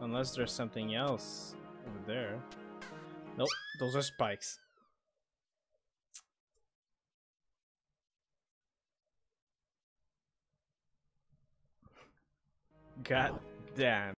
Unless there's something else over there. Nope, those are spikes. God damn.